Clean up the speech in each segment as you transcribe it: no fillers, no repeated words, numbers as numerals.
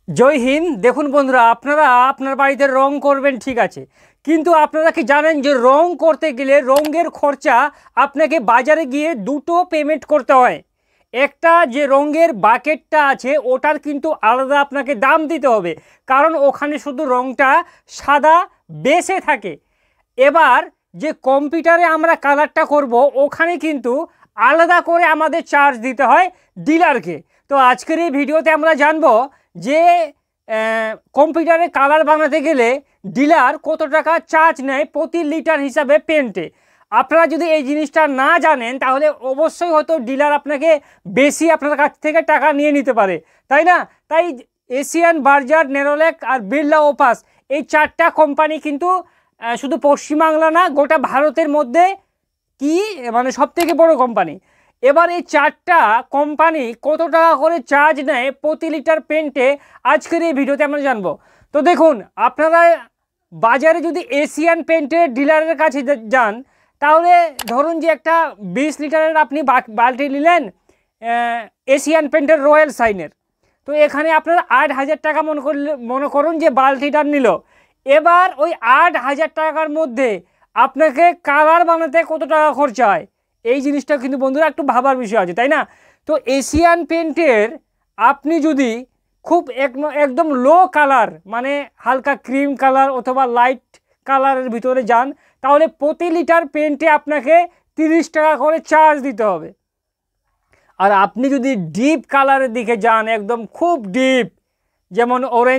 জয় হিন্দ। দেখুন বন্ধুরা, আপনারা আপনার বাড়িতে রং করবেন, ঠিক আছে, কিন্তু আপনারা কি জানেন যে রং করতে গেলে রঙের খরচা আপনাকে বাজারে গিয়ে দুটো পেমেন্ট করতে হয়। একটা যে রঙের বাকেটটা আছে ওটার কিন্তু আলাদা আপনাকে দাম দিতে হবে, কারণ ওখানে শুধু রঙটা সাদা বেসে থাকে। এবার যে কম্পিউটারে আমরা কালারটা করব ওখানে কিন্তু আলাদা করে আমাদের চার্জ দিতে হয় ডিলারকে। তো আজকের এই ভিডিওতে আমরা জানবো যে কম্পিউটারে কালার বানাতে গেলে ডিলার কত টাকা চার্জ নেয় প্রতি লিটার হিসাবে পেন্টে। আপনারা যদি এই জিনিসটা না জানেন তাহলে অবশ্যই হয়তো ডিলার আপনাকে বেশি আপনার কাছ থেকে টাকা নিয়ে নিতে পারে, তাই না? তাই এশিয়ান, বার্জার, নেরোলেক আর বিড়লা ওপাস এই চারটা কোম্পানি কিন্তু শুধু পশ্চিমবাংলা না, গোটা ভারতের মধ্যে কি মানে সবথেকে বড় কোম্পানি। এবার এই চারটা কোম্পানি কত টাকা করে চার্জ নেয় প্রতি লিটার পেন্টে আজকের এই ভিডিওতে আমরা জানবো। তো দেখুন, আপনারা বাজারে যদি এশিয়ান পেন্টের ডিলারের কাছে যান তাহলে ধরুন যে একটা 20 লিটারের আপনি বালতি নিলেন এশিয়ান পেন্টের রয়্যাল সাইনের, তো এখানে আপনারা 8,000 টাকা মনে করুন যে বালতিটা নিল। এবার ওই 8,000 টাকার মধ্যে আপনাকে কালার বানাতে কত টাকা খরচা হয় এই জিনিসটা কিন্তু বন্ধুরা একটু ভাবার বিষয় আছে, তাই না? তো এশিয়ান পেন্টের আপনি যদি খুব একদম লো কালার মানে হালকা ক্রিম কালার অথবা লাইট কালারের ভিতরে যান তাহলে প্রতি লিটার পেন্টে আপনাকে 30 টাকা করে চার্জ দিতে হবে। আর আপনি যদি ডিপ কালারের দিকে যান, একদম খুব ডিপ, যেমন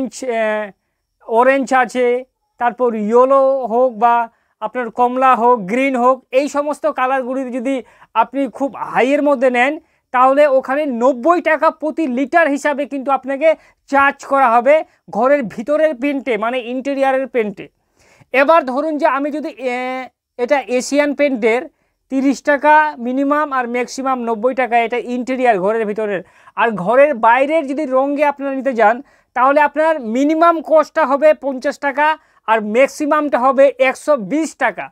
অরেঞ্জ আছে, তারপর ইয়েলো হোক বা আপনার কমলা হোক, গ্রিন হোক, এই সমস্ত কালারগুলি যদি আপনি খুব হাইয়ের মধ্যে নেন তাহলে ওখানে 90 টাকা প্রতি লিটার হিসাবে কিন্তু আপনাকে চার্জ করা হবে ঘরের ভিতরের পেন্টে মানে ইন্টেরিয়ারের পেন্টে। এবার ধরুন যে আমি যদি এটা এশিয়ান পেন্টের 30 টাকা মিনিমাম আর ম্যাক্সিমাম 90 টাকা, এটা ইন্টেরিয়ার ঘরের ভিতরের। আর ঘরের বাইরের যদি রঙে আপনারা নিতে যান তাহলে আপনার মিনিমাম কস্টটা হবে 50 টাকা আর ম্যাক্সিমামটা হবে 120 টাকা,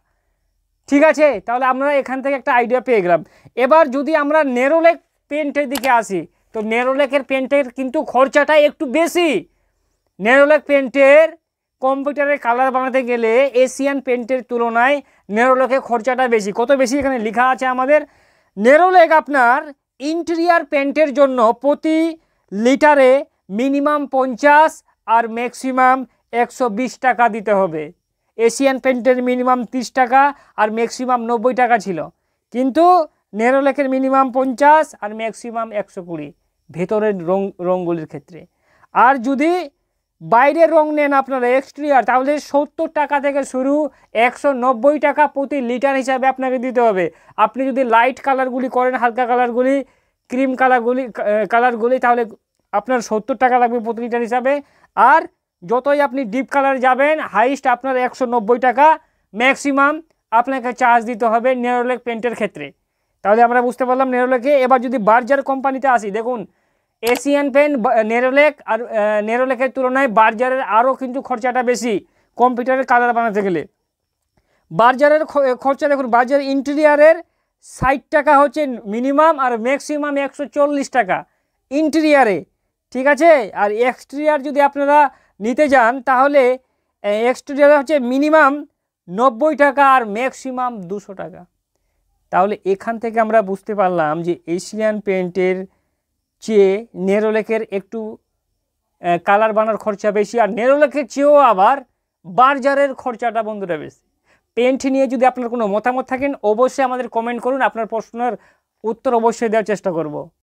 ঠিক আছে? তাহলে আমরা এখান থেকে একটা আইডিয়া পেয়ে গেলাম। এবার যদি আমরা নেরোলেক পেন্টের দিকে আসি তো নেরোলেকের পেন্টের কিন্তু খরচাটা একটু বেশি। নেরোলেক পেন্টের কম্পিউটারে কালার বানাতে গেলে এশিয়ান পেন্টের তুলনায় নেরোলেকের খরচাটা বেশি। কত বেশি এখানে লেখা আছে আমাদের। নেরোলেক আপনার ইন্টেরিয়ার পেন্টের জন্য প্রতি লিটারে মিনিমাম 50 আর ম্যাক্সিমাম 120 টাকা দিতে হবে। এশিয়ান পেন্টের মিনিমাম 30 টাকা আর ম্যাক্সিমাম 90 টাকা ছিল, কিন্তু নেরোলেকের মিনিমাম 50 আর ম্যাক্সিমাম 120 ভেতরের রঙগুলির ক্ষেত্রে। আর যদি বাইরের রং নেন আপনারা এক্সটেরিয়ার তাহলে 70 টাকা থেকে শুরু, 190 টাকা প্রতি লিটার হিসাবে আপনাকে দিতে হবে। আপনি যদি লাইট কালারগুলি করেন, হালকা কালারগুলি, ক্রিম কালারগুলি তাহলে আপনার 70 টাকা লাগবে প্রতি লিটার হিসাবে। আর যতই আপনি ডিপ কালার যাবেন হাইস্ট আপনার 190 টাকা ম্যাক্সিমাম আপনাকে চার্জ দিতে হবে নেরোলেক পেন্টের ক্ষেত্রে। তাহলে আমরা বুঝতে পারলাম নেরোলেকে। এবার যদি বার্জার কোম্পানিতে আসি, দেখুন এশিয়ান পেন্ট, নেরোলেক আর নেরোলেকের তুলনায় বার্জারের আরও কিন্তু খরচাটা বেশি কম্পিউটারের কালার বানাতে গেলে। বার্জারের খরচা দেখুন, বার্জার ইন্টেরিয়ারের 60 টাকা হচ্ছে মিনিমাম আর ম্যাক্সিমাম 140 টাকা ইন্টেরিয়ারে, ঠিক আছে? আর এক্সটেরিয়ার যদি আপনারা নিতে যান তাহলে এক্সটেরিয়ার হচ্ছে মিনিমাম 90 টাকা আর ম্যাক্সিমাম 200 টাকা। তাহলে এখান থেকে আমরা বুঝতে পারলাম যে এশিয়ান পেন্টের চেয়ে নেরোলেকের একটু কালার বানার খরচা বেশি, আর নেরোলেকের চেয়েও আবার বার্জারের খরচাটা বন্ধুরা বেশি। পেন্ট নিয়ে যদি আপনার কোনো মতামত থাকেন অবশ্যই আমাদের কমেন্ট করুন, আপনার প্রশ্নের উত্তর অবশ্যই দেওয়ার চেষ্টা করব।